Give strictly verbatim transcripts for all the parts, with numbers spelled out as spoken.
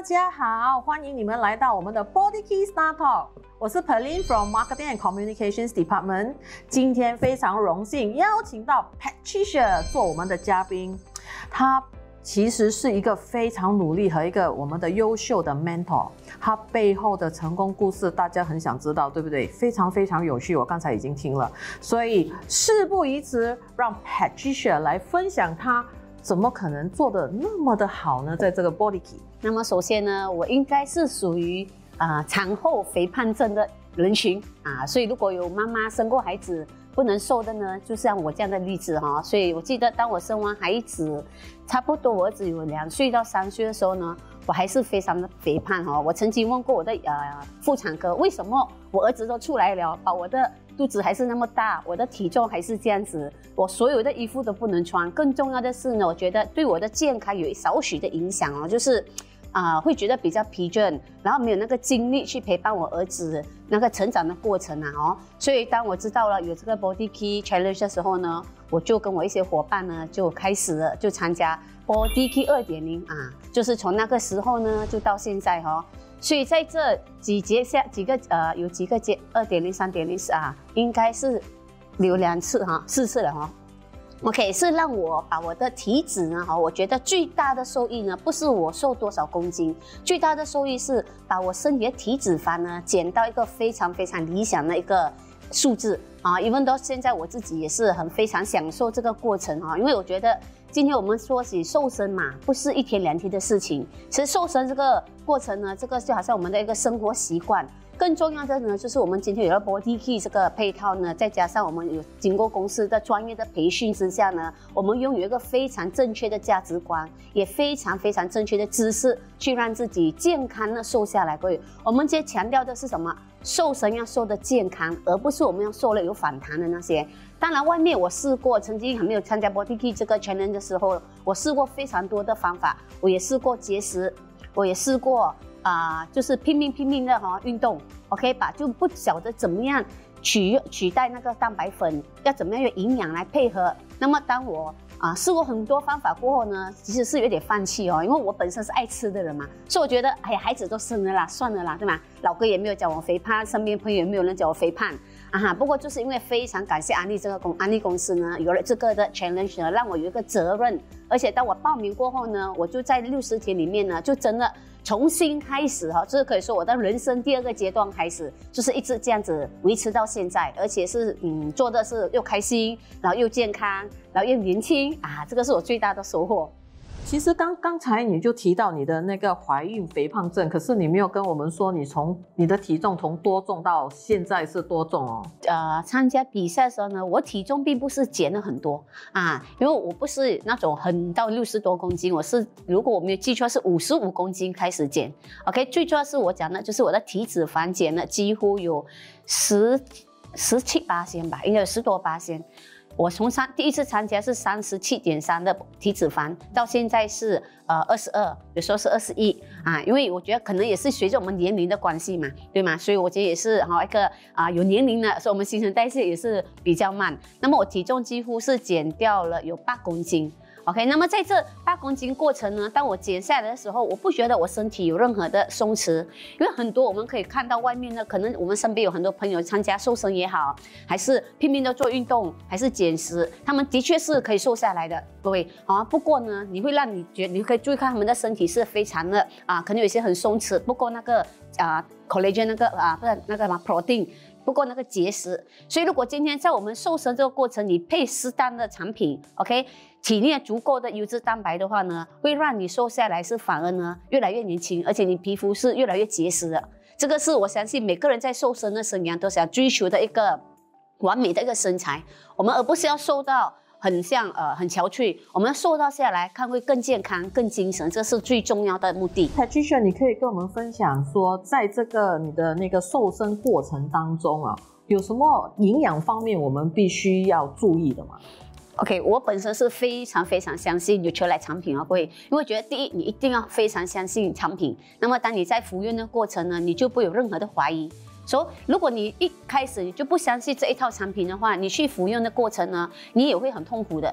家好，欢迎你们来到我们的 BodyKey Star Talk。我是 Pauline from Marketing and Communications Department。今天非常荣幸邀请到 Patricia 做我们的嘉宾。她其实是一个非常努力和一个我们的优秀的 mentor。她背后的成功故事大家很想知道，对不对？非常非常有趣，我刚才已经听了。所以事不宜迟，让 Patricia 来分享她怎么可能做得那么的好呢？在这个 BodyKey。 那么首先呢，我应该是属于啊、呃、产后肥胖症的人群啊，所以如果有妈妈生过孩子不能瘦的呢，就像我这样的例子哈。所以我记得当我生完孩子，差不多我儿子有两岁到三岁的时候呢，我还是非常的肥胖哈。我曾经问过我的呃妇产科，为什么我儿子都出来了，把我的肚子还是那么大，我的体重还是这样子，我所有的衣服都不能穿。更重要的是呢，我觉得对我的健康有少许的影响哦，就是啊、呃、会觉得比较疲倦，然后没有那个精力去陪伴我儿子那个成长的过程啊哦。所以当我知道了有这个 BodyKey Challenge 的时候呢，我就跟我一些伙伴呢就开始了就参加 BodyKey 二点零 啊，就是从那个时候呢就到现在哈、哦。所以在这几节下几个呃有几个节 二点零、三点零 啊，应该是有两次哈，四次了哈。OK， 是让我把我的体脂呢哈，我觉得最大的收益呢，不是我瘦多少公斤，最大的收益是把我身体的体脂肪呢减到一个非常非常理想的一个数字啊。因为到现在我自己也是很非常享受这个过程啊，因为我觉得今天我们说起瘦身嘛，不是一天两天的事情。其实瘦身这个过程呢，这个就好像我们的一个生活习惯。更重要的呢，就是我们今天有了 BodyKey 这个配套呢，再加上我们有经过公司的专业的培训之下呢，我们拥有一个非常正确的价值观，也非常非常正确的知识，去让自己健康的瘦下来。各位，我们今天强调的是什么？瘦身要瘦的健康，而不是我们要瘦了有反弹的那些。当然，外面我试过，曾经还没有参加 BodyKey 这个 challenge 的时候，我试过非常多的方法，我也试过节食，我也试过。啊、呃，就是拼命拼命的哈、哦、运动 ，OK 吧？就不晓得怎么样取取代那个蛋白粉，要怎么样用营养来配合。那么当我啊、呃、试过很多方法过后呢，其实是有点放弃哦，因为我本身是爱吃的人嘛，所以我觉得哎呀，孩子都生了啦，算了啦，对吗？老哥也没有叫我肥胖，身边朋友也没有人叫我肥胖啊哈。不过就是因为非常感谢安利这个公安利公司呢，有了这个的 challenge 呢，让我有一个责任，而且当我报名过后呢，我就在六十天里面呢，就真的重新开始哈，就是可以说我的人生第二个阶段开始，就是一直这样子维持到现在，而且是嗯做的是又开心，然后又健康，然后又年轻啊，这个是我最大的收获。 其实刚刚才你就提到你的那个怀孕肥胖症，可是你没有跟我们说你从你的体重从多重到现在是多重哦？ 呃，参加比赛的时候呢，我体重并不是减了很多啊，因为我不是那种很到六十多公斤，我是如果我没有记错是五十五公斤开始减。OK， 最主要是我讲的就是我的体脂肪减了几乎有十十七八仙吧，应该有十多八仙。我从三第一次参加是三十七点三的体脂肪，到现在是呃二十二，有时候是二十一啊，因为我觉得可能也是随着我们年龄的关系嘛，对吗？所以我觉得也是哈一个啊有年龄了，所以我们新陈代谢也是比较慢。那么我体重几乎是减掉了有八公斤。OK， 那么在这八公斤过程呢，当我减下来的时候，我不觉得我身体有任何的松弛，因为很多我们可以看到外面呢，可能我们身边有很多朋友参加瘦身也好，还是拼命的做运动，还是减食，他们的确是可以瘦下来的，各位啊。不过呢，你会让你觉，你可以注意看他们的身体是非常的啊，可能有些很松弛，不过那个啊 collagen 那个啊不是那个什么 protein。不过那个结石，所以如果今天在我们瘦身这个过程，你配适当的产品 ，OK， 体内足够的优质蛋白的话呢，会让你瘦下来是反而呢越来越年轻，而且你皮肤是越来越结实的。这个是我相信每个人在瘦身的生涯都想追求的一个完美的一个身材，我们而不是要瘦到很像呃很憔悴，我们瘦到下来看会更健康、更精神，这是最重要的目的。 Patricia， 你可以跟我们分享说，在这个你的那个瘦身过程当中啊，有什么营养方面我们必须要注意的吗？ OK， 我本身是非常非常相信Nutralite产品啊，各位，因为觉得第一，你一定要非常相信产品。那么当你在服用的过程呢，你就不会有任何的怀疑。所以，如果你一开始你就不相信这一套产品的话，你去服用的过程呢，你也会很痛苦的。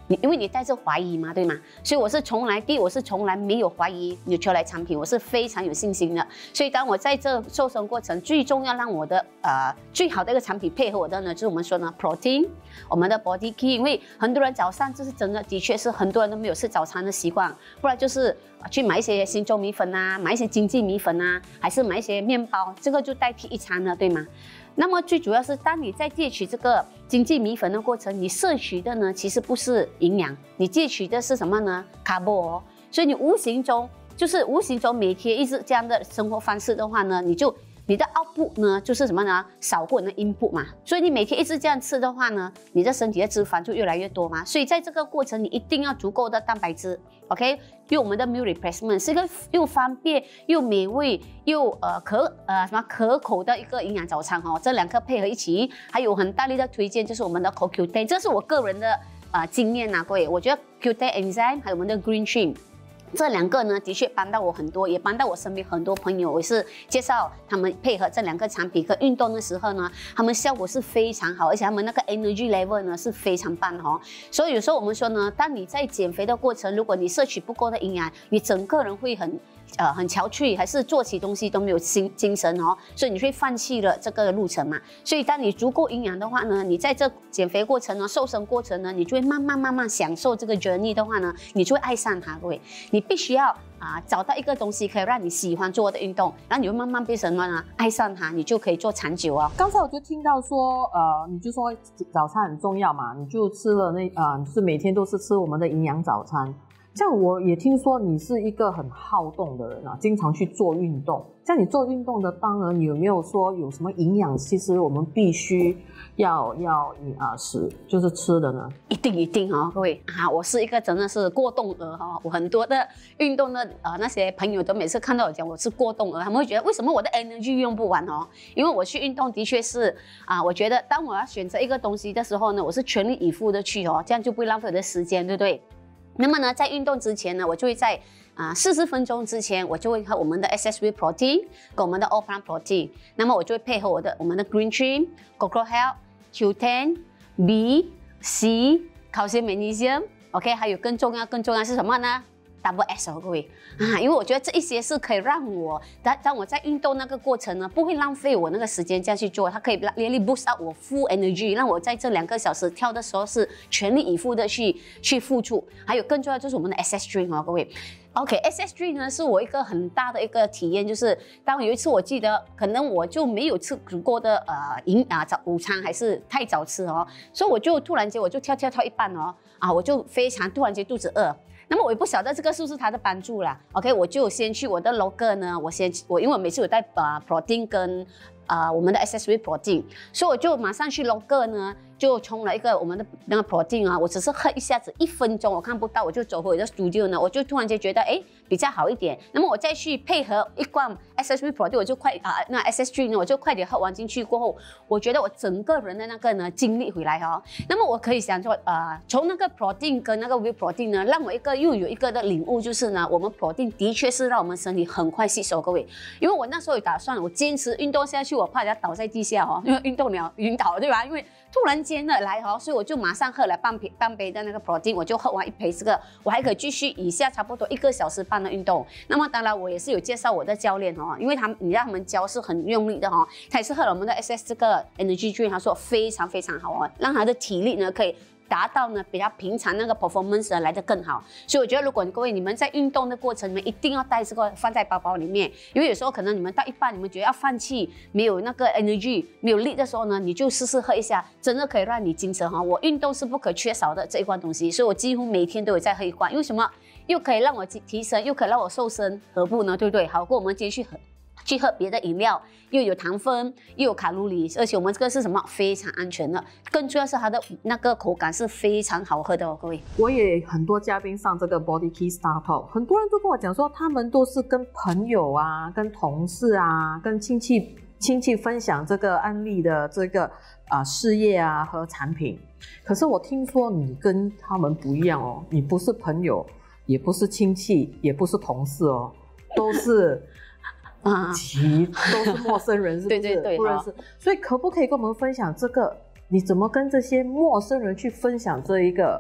你因为你带着怀疑嘛，对吗？所以我是从来第一，我是从来没有怀疑Nutrilite产品，我是非常有信心的。所以当我在这瘦身过程，最重要让我的呃最好的一个产品配合我的呢，就是我们说呢 protein， 我们的 BodyKey， 因为很多人早上就是真的的确是很多人都没有吃早餐的习惯，不然就是去买一些新洲米粉啊，买一些经济米粉啊，还是买一些面包，这个就代替一餐了，对吗？那么最主要是，当你在戒取这个经济米粉的过程，你摄取的呢，其实不是营养，你戒取的是什么呢 ？carbo 哦，所以你无形中就是无形中每天一直这样的生活方式的话呢，你就你的 output 呢就是什么呢？少过你的 input 嘛，所以你每天一直这样吃的话呢，你的身体的脂肪就越来越多嘛，所以在这个过程你一定要足够的蛋白质 ，OK？ 用我们的 meal replacement 是一个又方便又美味又呃可呃什么可口的一个营养早餐哦，这两个配合一起，还有很大力的推荐就是我们的 Q ten， 这是我个人的呃经验呐，各位，我觉得 Q ten enzyme 还有我们的 green tea。这两个呢，的确帮到我很多，也帮到我身边很多朋友。我是介绍他们配合这两个产品跟运动的时候呢，他们效果是非常好，而且他们那个 energy level 呢是非常棒哦。所以有时候我们说呢，当你在减肥的过程，如果你摄取不够的营养，你整个人会很呃很憔悴，还是做起东西都没有精精神哦，所以你会放弃了这个路程嘛。所以当你足够营养的话呢，你在这减肥过程呢、瘦身过程呢，你就会慢慢慢慢享受这个 journey 的话呢，你就会爱上它，各位。你必须要啊找到一个东西可以让你喜欢做的运动，然后你会慢慢变成呢爱上它，你就可以做长久哦。 刚才我就听到说，呃，你就说早餐很重要嘛，你就吃了那啊、呃，就是每天都是吃我们的营养早餐。这样我也听说你是一个很好动的人啊，经常去做运动。像你做运动的，当然有没有说有什么营养，其实我们必须要要啊食，就是吃的呢？ 一定一定哦，各位啊，我是一个真的是过动儿哈、哦。我很多的运动的呃那些朋友都每次看到我讲我是过动儿，他们会觉得为什么我的 energy 用不完哦？因为我去运动的确是啊，我觉得当我要选择一个东西的时候呢，我是全力以赴的去哦，这样就不会浪费我的时间，对不对？那么呢，在运动之前呢，我就会在啊四十分钟之前，我就会喝我们的 S S V protein 跟我们的 all plant protein。那么我就会配合我的我们的 green tea、cocoa health、Q ten、B、C、calcium magnesium，OK， 还有更重要更重要是什么呢？Double S 哦，各位啊，因为我觉得这一些是可以让我当当我在运动那个过程呢，不会浪费我那个时间这样去做，它可以 really boost up 我 full energy， 让我在这两个小时跳的时候是全力以赴的去去付出。还有更重要就是我们的 S S drink 哦，各位。OK，S S drink 呢是我一个很大的一个体验，就是当有一次我记得可能我就没有吃足够的呃营啊早午餐，还是太早吃哦，所以我就突然间我就跳跳跳一半哦啊，我就非常突然间肚子饿。那么我也不晓得这个是不是它的帮助啦 ，OK， 我就先去我的 local 呢，我先我因为我每次有带呃 protein 跟呃我们的 S S V protein， 所以我就马上去 local 呢，就冲了一个我们的那个 protein 啊，我只是喝一下子一分钟，我看不到，我就走回我的 studio 呢，我就突然间觉得哎比较好一点。那么我再去配合一罐 S S V protein， 我就快啊、呃、那 S S drink 呢，我就快点喝完进去过后，我觉得我整个人的那个呢精力回来哦。那么我可以想说呃从那个 protein 跟那个 V protein 呢，让我一个又有一个的领悟就是呢，我们 protein 的确是让我们身体很快吸收，各位。因为我那时候有打算，我坚持运动下去，我怕人家倒在地下哦，因为运动了晕倒对吧？因为突然间的来哦，所以我就马上喝了半杯半杯的那个 protein， 我就喝完一杯这个，我还可以继续以下差不多一个小时半的运动。那么当然我也是有介绍我的教练哦，因为他们你让他们教是很用力的哦，他也是喝了我们的 S S 这个 energy drink， 他说非常非常好哦，让他的体力呢可以达到呢比较平常那个 performance 来得更好。所以我觉得如果各位你们在运动的过程，你们一定要带这个放在包包里面，因为有时候可能你们到一半你们觉得要放弃，没有那个 energy 没有力的时候呢，你就试试喝一下，真的可以让你精神哈。我运动是不可缺少的这一罐东西，所以我几乎每天都有在喝一罐。因为什么？又可以让我提升，又可以让我瘦身，何不呢？对不对？好过我们今天去喝去喝别的饮料，又有糖分，又有卡路里，而且我们这个是什么？非常安全的。更重要是它的那个口感是非常好喝的哦，各位。 我也很多嘉宾上这个 BodyKey Star Talk， 很多人都跟我讲说，他们都是跟朋友啊、跟同事啊、跟亲戚亲戚分享这个案例的这个啊、呃、事业啊和产品。可是我听说你跟他们不一样哦，你不是朋友，也不是亲戚，也不是同事哦，都是。啊，其都是陌生人，是不是？对对对，不认识。所以可不可以跟我们分享这个？你怎么跟这些陌生人去分享这一个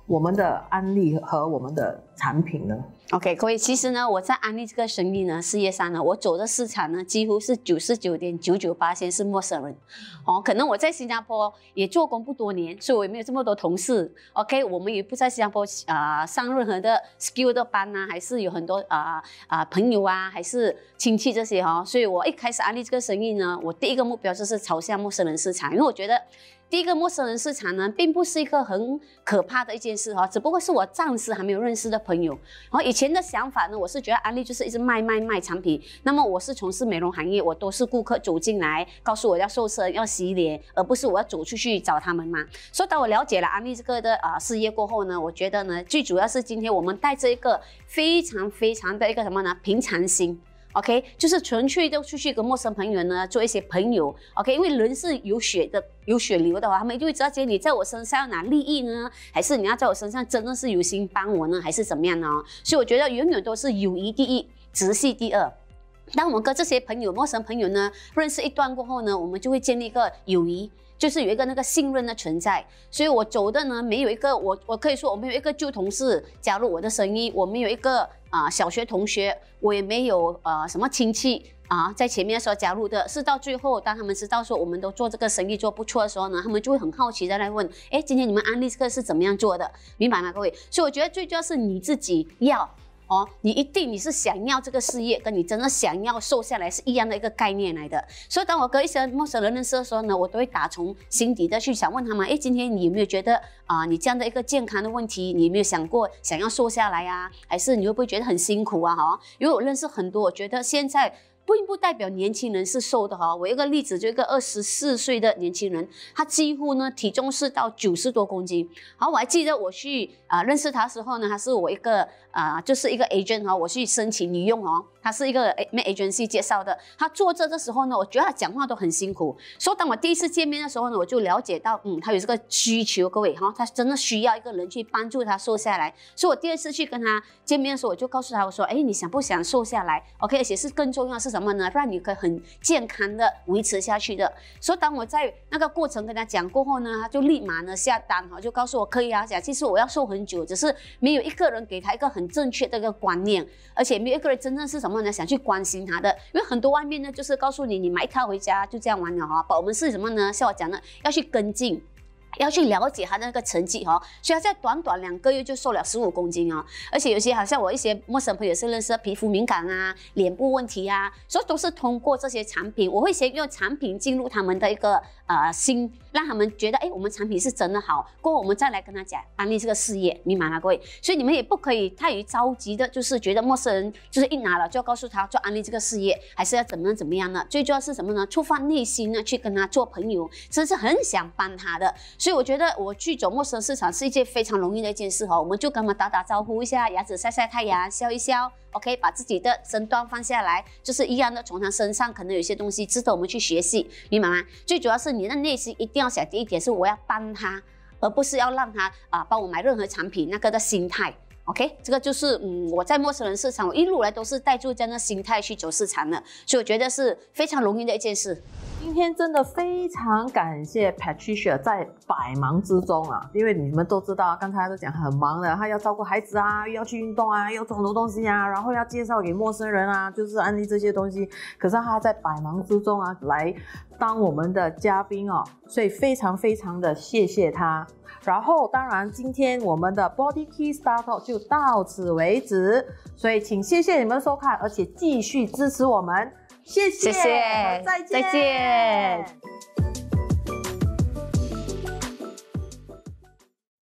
我们的案例和我们的产品呢 ？OK， 各位，其实呢，我在安利这个生意呢，事业上呢，我走的市场呢，几乎是九十九点九九八是陌生人。哦，可能我在新加坡也做工不多年，所以我也没有这么多同事。OK， 我们也不在新加坡啊、呃、上任何的 skill 的班啊，还是有很多啊啊、呃、朋友啊，还是亲戚这些哈、哦。所以我一开始安利这个生意呢，我第一个目标就是朝向陌生人市场，因为我觉得。第一个陌生人市场呢，并不是一个很可怕的一件事哈，只不过是我暂时还没有认识的朋友。然后以前的想法呢，我是觉得安利就是一直卖卖卖产品。那么我是从事美容行业，我都是顾客走进来，告诉我要瘦身、要洗脸，而不是我要走出去找他们嘛。所以当我了解了安利这个的啊、呃、事业过后呢，我觉得呢，最主要是今天我们带着一个非常非常的一个什么呢？平常心。OK， 就是纯粹就出去跟陌生朋友呢做一些朋友 ，OK， 因为人是有血的、有血流的话，他们就会知道，今天你在我身上要拿利益呢，还是你要在我身上真的是有心帮我呢，还是怎么样呢？所以我觉得永远都是友谊第一，直系第二。当我们跟这些朋友、陌生朋友呢认识一段过后呢，我们就会建立一个友谊。就是有一个那个信任的存在，所以我走的呢没有一个我我可以说我没有一个旧同事加入我的生意，我没有一个啊、呃、小学同学，我也没有呃什么亲戚啊、呃、在前面说加入的，是到最后当他们知道说我们都做这个生意做不错的时候呢，他们就会很好奇的来问，哎，今天你们安利这个是怎么样做的，明白吗各位？所以我觉得最重要是你自己要。哦，你一定你是想要这个事业，跟你真的想要瘦下来是一样的一个概念来的。所以当我跟一些陌生人认识的时候呢，我都会打从心底的去想问他们，哎，今天你有没有觉得啊、呃，你这样的一个健康的问题，你有没有想过想要瘦下来啊？还是你会不会觉得很辛苦啊？哈，因为我认识很多，我觉得现在。并不代表年轻人是瘦的哈，我有一个例子，就一个二十四岁的年轻人，他几乎呢体重是到九十多公斤。好，我还记得我去啊、呃、认识他的时候呢，他是我一个啊、呃、就是一个 agent 哈，我去申请女用哦，他是一个 agency 介绍的。他做这的时候呢，我觉得他讲话都很辛苦。所以当我第一次见面的时候呢，我就了解到，嗯，他有这个需求，各位哈，他真的需要一个人去帮助他瘦下来。所以我第二次去跟他见面的时候，我就告诉他我说，哎，你想不想瘦下来 ？OK， 而且是更重要的是什么呢？让你可以很健康的维持下去的。所以当我在那个过程跟他讲过后呢，他就立马呢下单哈，就告诉我可以啊，讲其实我要瘦很久，只是没有一个人给他一个很正确的一个观念，而且没有一个人真正是什么呢？想去关心他的。因为很多外面呢就是告诉你，你买一套回家就这样玩了哈。我们是什么呢？像我讲的，要去跟进。要去了解他的那个成绩哈，所以他在短短两个月就瘦了十五公斤哦，而且有些好像我一些陌生朋友是认识皮肤敏感啊、脸部问题啊，所以都是通过这些产品，我会先用产品进入他们的一个呃心，让他们觉得哎，我们产品是真的好，过后我们再来跟他讲安利这个事业，明白吗各位？所以你们也不可以太于着急的，就是觉得陌生人就是一拿了就要告诉他做安利这个事业，还是要怎么样怎么样呢？最重要是什么呢？触发内心呢，去跟他做朋友，真是很想帮他的。所以我觉得我去走陌生市场是一件非常容易的一件事哈，我们就跟他们打打招呼一下，牙齿晒晒太阳，笑一笑 ，OK， 把自己的身段放下来，就是一样的从他身上可能有些东西值得我们去学习，明白吗？最主要是你的内心一定要想第一点是我要帮他，而不是要让他啊帮我买任何产品那个的心态。OK， 这个就是嗯，我在陌生人市场，我一路来都是带住这样的心态去走市场的，所以我觉得是非常容易的一件事。 今天真的非常感谢 Patricia 在百忙之中啊，因为你们都知道，刚才都讲很忙的，她要照顾孩子啊，又要去运动啊，又要做很多东西啊，然后要介绍给陌生人啊，就是安利这些东西。可是她在百忙之中啊，来当我们的嘉宾哦，所以非常非常的谢谢她。然后当然今天我们的 BodyKey Startup 就到此为止，所以请谢谢你们收看，而且继续支持我们，谢谢， 谢谢， 再见， 再见。